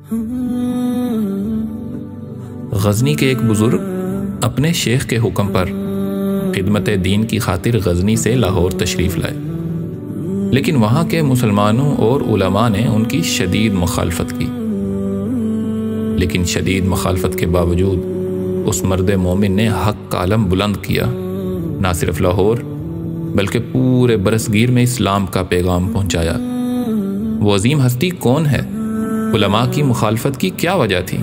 غزنی کے ایک بزرگ اپنے شیخ کے حکم پر خدمت دین کی خاطر غزنی سے لاہور تشریف لائے، لیکن وہاں کے مسلمانوں اور علماء نے ان کی شدید مخالفت کی۔ لیکن شدید مخالفت کے باوجود اس مرد مومن نے حق کا علم بلند کیا، نہ صرف لاہور بلکہ پورے برصغیر میں اسلام کا پیغام پہنچایا۔ وہ عظیم ہستی کون ہے؟ علماء کی مخالفت کی کیا وجہ تھی؟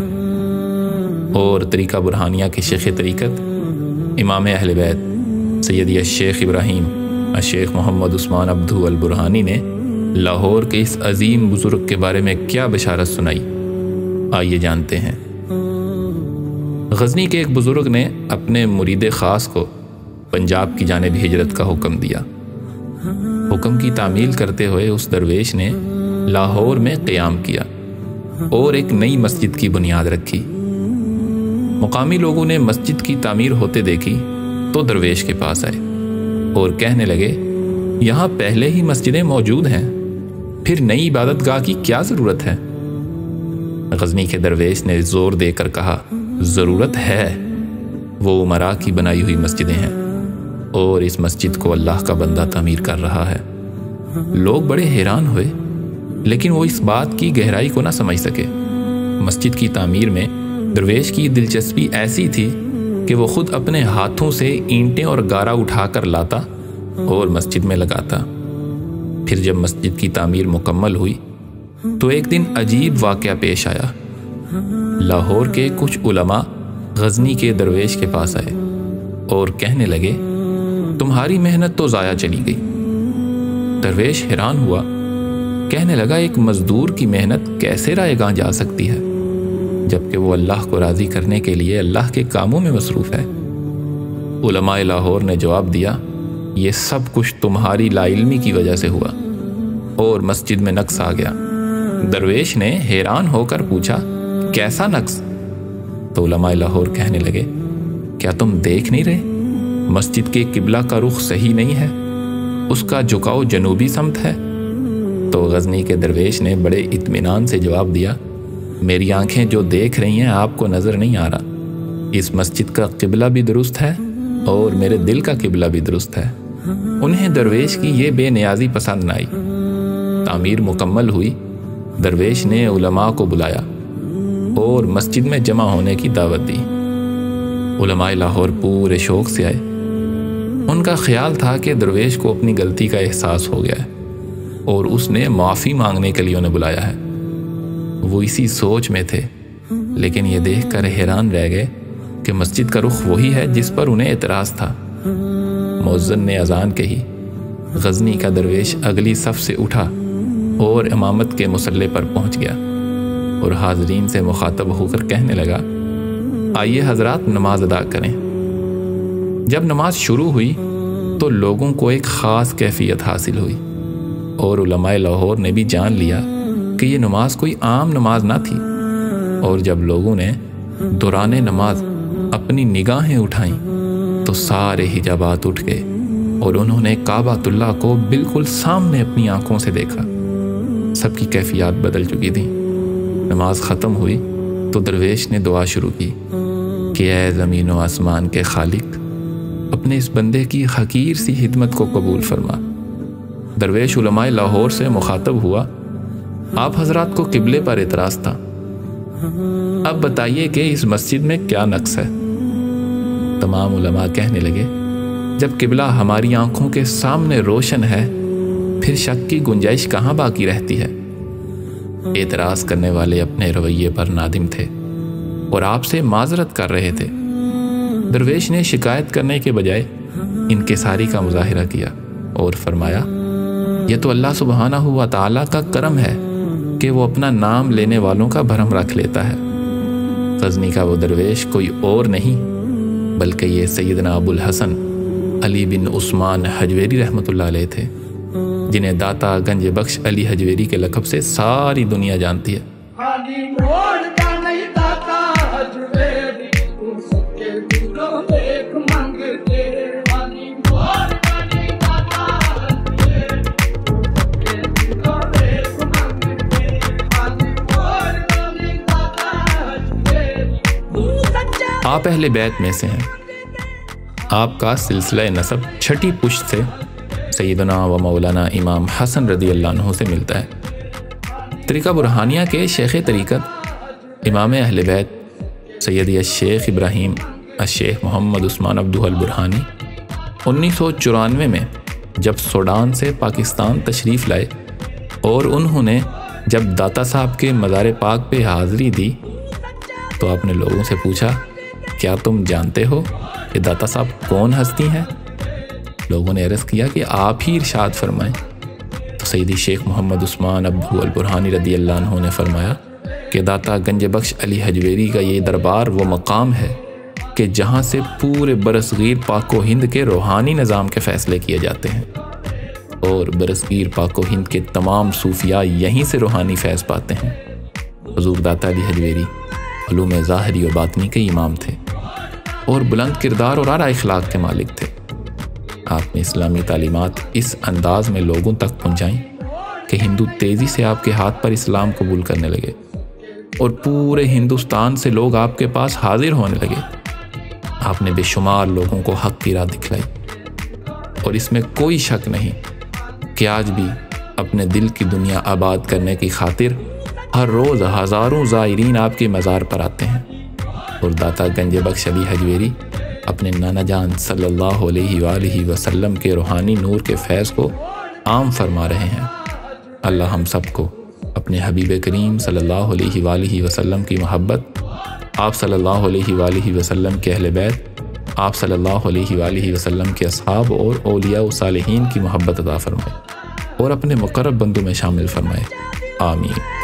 اور طریقہ برہانیہ کے شیخ طریقت امام اہل بیت سیدی الشیخ ابراہیم الشیخ محمد عثمان عبدہ البرہانی نے لاہور کے اس عظیم بزرگ کے بارے میں کیا بشارت سنائی، آئیے جانتے ہیں۔ غزنی کے ایک بزرگ نے اپنے مرید خاص کو پنجاب کی جانب ہجرت کا حکم دیا۔ حکم کی تعمیل کرتے ہوئے اس درویش نے لاہور میں قیام کیا اور ایک نئی مسجد کی بنیاد رکھی۔ مقامی لوگوں نے مسجد کی تعمیر ہوتے دیکھی تو درویش کے پاس آئے اور کہنے لگے، یہاں پہلے ہی مسجدیں موجود ہیں، پھر نئی عبادت گاہ کی کیا ضرورت ہے؟ غزنی کے درویش نے زور دے کر کہا، ضرورت ہے، وہ امراء کی بنائی ہوئی مسجدیں ہیں اور اس مسجد کو اللہ کا بندہ تعمیر کر رہا ہے۔ لوگ بڑے حیران ہوئے، لیکن وہ اس بات کی گہرائی کو نہ سمجھ سکے۔ مسجد کی تعمیر میں درویش کی دلچسپی ایسی تھی کہ وہ خود اپنے ہاتھوں سے اینٹیں اور گارا اٹھا کر لاتا اور مسجد میں لگاتا۔ پھر جب مسجد کی تعمیر مکمل ہوئی تو ایک دن عجیب واقعہ پیش آیا۔ لاہور کے کچھ علماء غزنی کے درویش کے پاس آئے اور کہنے لگے، تمہاری محنت تو ضائع چلی گئی۔ درویش حیران ہوا، کہنے لگا، ایک مزدور کی محنت کیسے رائے گاں جا سکتی ہے جبکہ وہ اللہ کو راضی کرنے کے لیے اللہ کے کاموں میں مصروف ہے؟ علماء لاہور نے جواب دیا، یہ سب کچھ تمہاری لا علمی کی وجہ سے ہوا اور مسجد میں نقص آ گیا۔ درویش نے حیران ہو کر پوچھا، کیسا نقص؟ تو علماء لاہور کہنے لگے، کیا تم دیکھ نہیں رہے مسجد کے قبلہ کا رخ صحیح نہیں ہے، اس کا جھکاؤ جنوبی سمت ہے؟ تو غزنی کے درویش نے بڑے اطمینان سے جواب دیا، میری آنکھیں جو دیکھ رہی ہیں آپ کو نظر نہیں آ رہا، اس مسجد کا قبلہ بھی درست ہے اور میرے دل کا قبلہ بھی درست ہے۔ انہیں درویش کی یہ بے نیازی پسند نہ آئی۔ تعمیر مکمل ہوئی، درویش نے علماء کو بلایا اور مسجد میں جمع ہونے کی دعوت دی۔ علماء لاہور پورے شوق سے آئے۔ ان کا خیال تھا کہ درویش کو اپنی غلطی کا احساس ہو گیا ہے اور اس نے معافی مانگنے کے لیے انہیں بلایا ہے۔ وہ اسی سوچ میں تھے، لیکن یہ دیکھ کر حیران رہ گئے کہ مسجد کا رخ وہی ہے جس پر انہیں اعتراض تھا۔ مؤذن نے اذان کہی، غزنی کا درویش اگلی صف سے اٹھا اور امامت کے مصلی پر پہنچ گیا اور حاضرین سے مخاطب ہو کر کہنے لگا، آئیے حضرات نماز ادا کریں۔ جب نماز شروع ہوئی تو لوگوں کو ایک خاص کیفیت حاصل ہوئی اور علماء لاہور نے بھی جان لیا کہ یہ نماز کوئی عام نماز نہ تھی۔ اور جب لوگوں نے دوران نماز اپنی نگاہیں اٹھائیں تو سارے حجابات اٹھ گئے اور انہوں نے کعبۃ اللہ کو بالکل سامنے اپنی آنکھوں سے دیکھا۔ سب کی کیفیات بدل چکی تھی۔ نماز ختم ہوئی تو درویش نے دعا شروع کی کہ اے زمین و آسمان کے خالق، اپنے اس بندے کی حقیر سی خدمت کو قبول فرما۔ درویش علماء لاہور سے مخاطب ہوا، آپ حضرات کو قبلے پر اعتراض تھا، اب بتائیے کہ اس مسجد میں کیا نقص ہے؟ تمام علماء کہنے لگے، جب قبلہ ہماری آنکھوں کے سامنے روشن ہے پھر شک کی گنجائش کہاں باقی رہتی ہے؟ اعتراض کرنے والے اپنے رویے پر نادم تھے اور آپ سے معذرت کر رہے تھے۔ درویش نے شکایت کرنے کے بجائے انکساری کا مظاہرہ کیا اور فرمایا، یہ تو اللہ سبحانہ و تعالیٰ کا کرم ہے کہ وہ اپنا نام لینے والوں کا بھرم رکھ لیتا ہے۔ غزنی کا وہ درویش کوئی اور نہیں بلکہ یہ سیدنا ابو الحسن علی بن عثمان حجویری رحمۃ اللہ علیہ تھے، جنہیں داتا گنج بخش علی حجویری کے لقب سے ساری دنیا جانتی ہے۔ آپ اہل بیت میں سے ہیں۔ آپ کا سلسلہ نسب چھٹی پشت سے سیدنا و مولانا امام حسن رضی اللہ عنہ سے ملتا ہے۔ طریقہ برہانیہ کے شیخ طریقت امام اہل بیت سیدی الشیخ ابراہیم الشیخ محمد عثمان عبدہ البرہانی 1994 میں جب سوڈان سے پاکستان تشریف لائے اور انہوں نے جب داتا صاحب کے مزار پاک پہ حاضری دی تو آپ نے لوگوں سے پوچھا، کیا تم جانتے ہو کہ داتا صاحب کون ہستی ہیں؟ لوگوں نے عرض کیا کہ آپ ہی ارشاد فرمائیں۔ تو سیدی شیخ محمد عثمان عبدہ البرہانی رضی اللہ عنہ نے فرمایا کہ داتا گنج بخش علی حجویری کا یہ دربار وہ مقام ہے کہ جہاں سے پورے برصغیر پاک و ہند کے روحانی نظام کے فیصلے کیے جاتے ہیں، اور برصغیر پاک و ہند کے تمام صوفیاء یہیں سے روحانی فیض پاتے ہیں۔ حضور داتا علی حجویری علوم ظاہری و باطنی کے امام تھے اور بلند کردار اور اعلیٰ اخلاق کے مالک تھے۔ آپ نے اسلامی تعلیمات اس انداز میں لوگوں تک پہنچائیں کہ ہندو تیزی سے آپ کے ہاتھ پر اسلام قبول کرنے لگے اور پورے ہندوستان سے لوگ آپ کے پاس حاضر ہونے لگے۔ آپ نے بے شمار لوگوں کو حق کی راہ دکھلائی، اور اس میں کوئی شک نہیں کہ آج بھی اپنے دل کی دنیا آباد کرنے کی خاطر ہر روز ہزاروں زائرین آپ کے مزار پر آتے ہیں، اور داتا گنج بخش علی حجویری اپنے نانا جان صلی اللہ علیہ وآلہ وسلم کے روحانی نور کے فیض کو عام فرما رہے ہیں۔ اللہ ہم سب کو اپنے حبیب کریم صلی اللہ علیہ وآلہ وسلم کی محبت، آپ صلی اللہ علیہ وآلہ وسلم کے اہل بیت، آپ صلی اللہ علیہ وآلہ وسلم کے اصحاب اور اولیاء و صالحین کی محبت عطا فرمائے اور اپنے مقرب بندوں میں شامل فرمائے، آمین۔